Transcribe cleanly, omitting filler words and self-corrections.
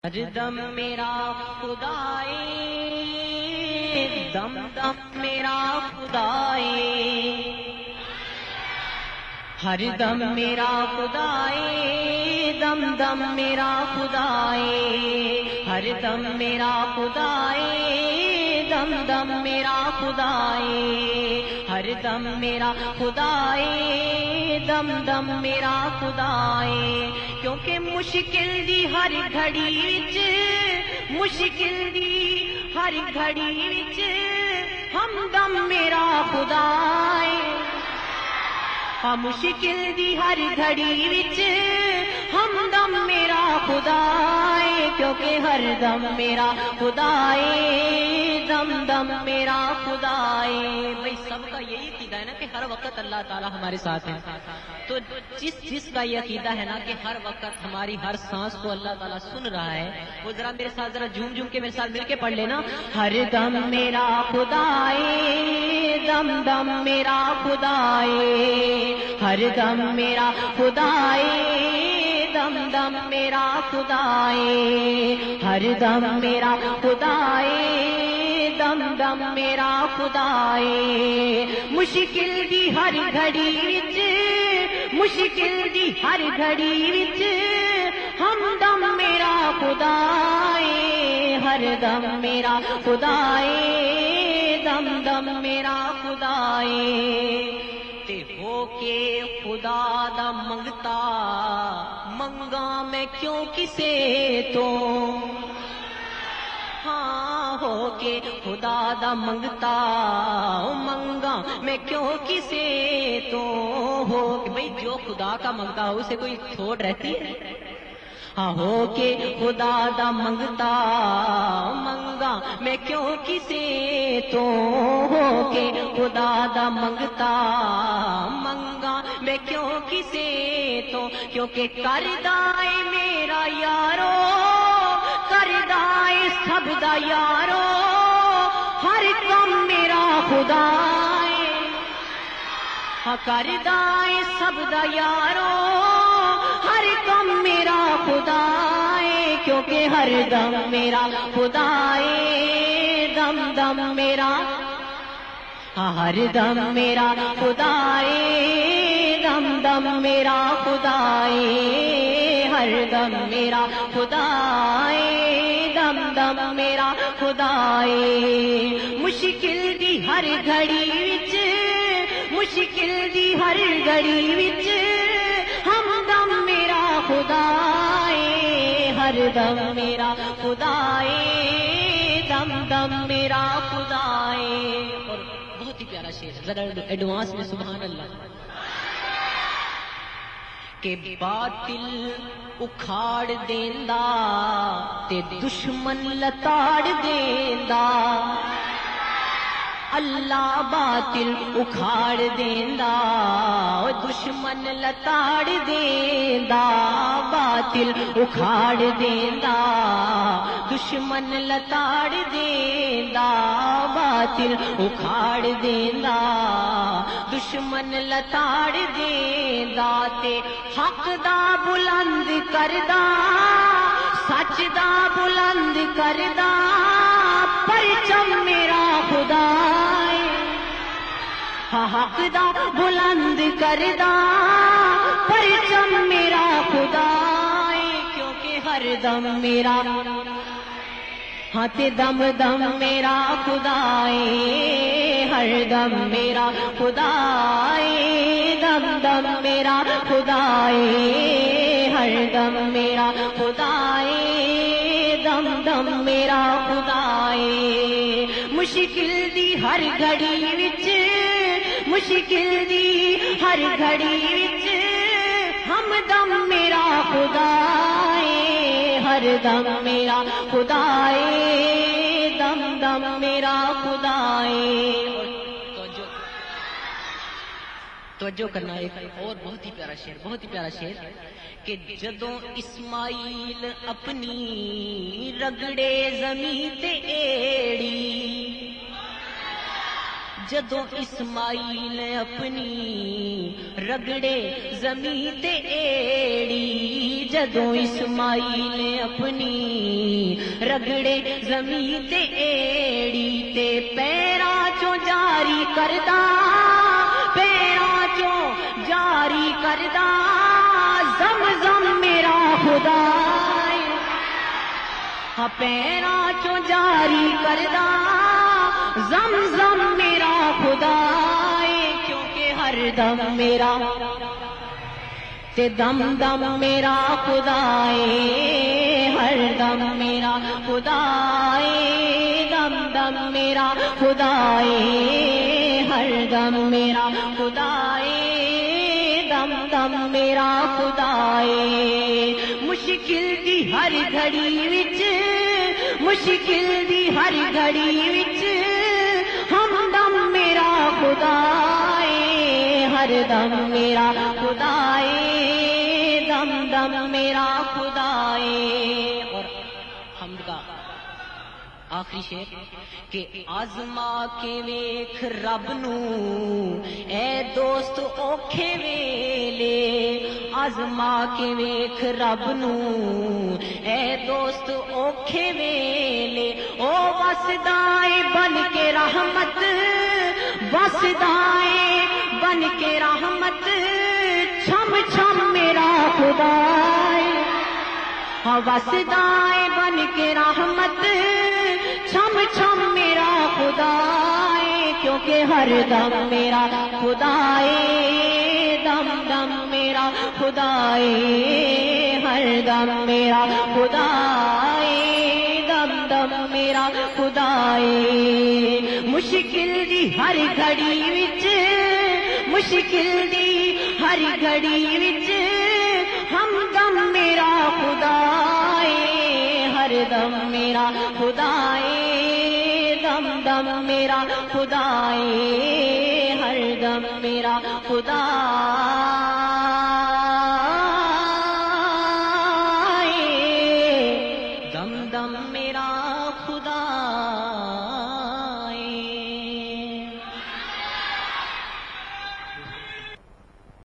ہر دم میرا خدائے، دم دم میرا خدائے، ہر دم میرا خدائے، دم دم میرا خدائے، ہر دم میرا خدائے، دم دم میرا خدائے، ہر دم میرا خدائے، دم دم میرا خدائے، کیونکہ مشکل دی ہر گھڑی وچ، مشکل دی ہر گھڑی وچ ہمدم میرا خدائے، مشکل دی ہر گھڑی وچ ہمدم میرا خدائے، کیونکہ ہر دم میرا خدائے، دم دم میرا خدائے۔ بھائی سب کا یہی عقیدہ ہے نا کہ ہر وقت اللہ تعالیٰ ہمارے ساتھ ہے، تو جس کا یہ عقیدہ ہے نا کہ ہر وقت ہماری ہر سانس کو اللہ تعالیٰ سن رہا ہے، وہ ذرا میرے ساتھ ذرا جھوم جھوم کے میرے ساتھ مل کے پڑھ لینا، ہر دم میرا خدائے، دم دم میرا خدائے، ہر دم میرا خدائے، دم دم میرا خدائے، ہر دم میرا خدائے، دم دم میرا خدائے، مشکل دی ہر گھڑی وچ، مشکل دی ہر گھڑی وچ ہمدم میرا خدائے، ہر دم میرا خدائے، دم دم میرا خدائے، تے ہو کے خدا دا منگتا، منگا میں کیوں کسے تو، ہاں ہو کے خدا دا منگتا، منگا میں کیوں کسے تو، ہو کہ بھئی جو خدا کا منگتا ہو اسے کوئی چھوٹ رہتی ہے، ہاں ہو کے خدا دا منگتا، منگا میں کیوں کسے تو، ہو کے خدا دا منگتا، منگا میں کیوں کسے تو، کیونکہ کردائے میرا یارو، کردائے سب دا یارو، ہر کم میرا خدائے، ہاں کردائے سب دا یارو، ہر کم میرا خدائے، کیونکہ ہر دم میرا خدائے، دم دم میرا، ہر دم میرا خدائے، دم دم میرا خدائے، ہر دم میرا خدائے، دم دم میرا خدائے، مشکل دی ہر گھڑی وچ، مشکل دی ہر گھڑی وچ ہمدم میرا خدائے، ہر دم میرا خدائے، دم دم میرا خدائے۔ اور بہت ہی پیارا شعر، ذرا ایڈوانس میں سبحان اللہ، کہ باطل اکھاڑ دیندا تے دشمن لتاڑ دیندا، اللہ باطل اکھاڑ دیندا، دشمن لتاڑ دیندا، باطل اکھاڑ دیندا، دشمن لتاڑ دیندا، باطل اکھاڑ دیندا، دشمن لتاڑ دیندا، تے حق دا بلند کردا، سچ دا بلند کردا، پرچم میرا خدائے، حق دا بلند کردا، پرچم میرا خدائے، کیونکہ ہر دم میرا، ہاں تے دم دم میرا خدائے، ہر دم میرا خدائے، دم دم میرا خدائے، ہر دم میرا خدائے، دم دم میرا خدائے، مشکل دی ہر گھڑی وچ، مشکل دی ہر گھڑی وچ ہمدم میرا خدائے، ہر دم میرا خدائے، دم دم میرا خدائے۔ توجہ کرنا، ایک اور بہت ہی پیارا شعر، بہت ہی پیارا شعر، کہ جدوں اسماعیل اپنی رگڑے زمین تے ایڑی، جدوں اسماعیل اپنی رگڑے زمین تے ایڑی، جدوں اسماعیل اپنی رگڑے زمین تے ایڑی، تے پیراں چوں جاری کردا، پیراں چوں جاری کردا زمزم میرا خدا، ہاں پیراں چوں جاری کردا زمزم میرا خدا، کیونکہ ہر دم میرا تے دم دم میرا خدا، ہر دم میرا خدا، دم دم میرا خدا، ہر دم میرا خدا، دم دم میرا خدا، مشکل دی ہر گھڑی وچ، مشکل دی ہر گھڑی وچ ہمدم میرا خدا، ہر دم میرا خدا، دم دم میرا خدا۔ اور حمد کا آخری شعر کہ آزما کے ویکھ رب نو اے دوست اوکھے ویلے، آزما کے ویکھ رب نو اے دوست اوکھے ویلے، او وسدائے بن کے رحمت، وسدائے بن کے رحمت، چھم چھم میرا خدا، وسدائے بن کے رحمت، چھم چھم میرا خدا، کیونکہ ہر دم میرا خدا، دم دم میرا خدا، ہر دم میرا خدا، دم دم میرا خدا، مشکل دی ہر گھڑی وچ، مشکل دی ہر گھڑی وچ ہمدم میرا خدا، ہر دم میرا خدا، دم دم میرا خدا، ہر دم میرا خدا۔